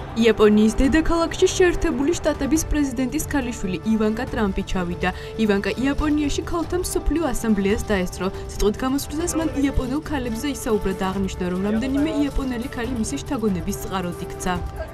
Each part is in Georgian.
იაპონიის დედაქალაქში შეერთებული შტატების პრეზიდენტის ქალიშვილი ივანკა ტრამპი ჩავიდა. ივანკა იაპონიაში ქალთა მსოფლიო ასამბლეას დაესწრო. სიტყვით გამოსვლისას მან იაპონელ ქალებზე ისაუბრა და აღნიშნა, რომ რამდენიმე იაპონელი ქალი მისი შთაგონების წყაროდ იქცა.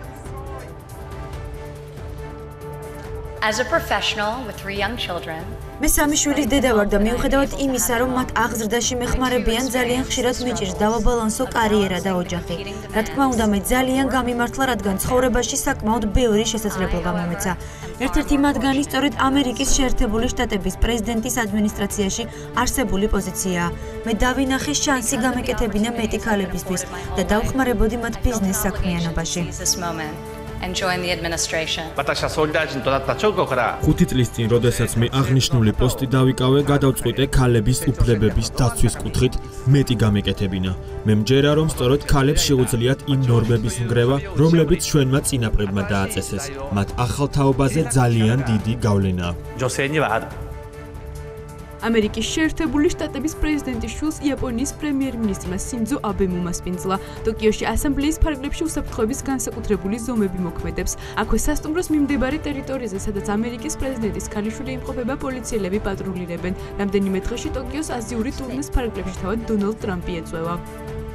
As a professional with 3 young children, მე სამი შვილის დედა ვარ და მიუხედავად იმისა, რომ მათ აღზრდაში მეხმარებიან, ძალიან ხშირად მიჭირს დავაბალანსო კარიერა და ოჯახი. რა თქმა უნდა, მე ძალიან გამიმართლა, რადგან ცხოვრებაში საკმაოდ ბევრი შესაძლებლობა მომეცა. ერთ-ერთი მათგანი სწორედ ამერიკის შეერთებული შტატების პრეზიდენტის ადმინისტრაციაში არსებული პოზიციაა. მე დავინახე შანსი გამეკეთებინა მეტი ქალებისთვის და დავხმარებოდი მათ ბიზნეს საქმიანობაში. and join the administration. 5 წლის წინ, როდესაც მე აღნიშნული პოსტი დავიკავე, გადავწყვიტე ქალების უფლებების დაცვის კუთხით მეტი გამეკეთებინა. მე მჯერა, რომ სწორედ ქალებს შეუძლიათ იმ ნორმების ნგრევა, რომლებიც ჩვენმა წინაპრებმა დააწესეს. მათ ახალ თაობაზე ძალიან დიდი გავლენა აქვს. ამერიკის შეერთებული შტატების პრეზიდენტის შვილს იაპონიის პრემიერ-მინისტრმა სინძო აბემ უმასპინძლა. ტოკიოში ასამბლეის ფარგლებში უსაფრთხოების განსაკუთრებული ზომები მოქმედებს. აქვე სასტუმროს მიმდებარე ტერიტორიაზე, სადაც ამერიკის პრეზიდენტის ქალიშვილი იმყოფება, პოლიციელები პატრულირებენ. რამდენიმე დღეში ტოკიოს აზიური ტურნეს ფარგლებში თავად დონალდ ტრამპი ეწვევა.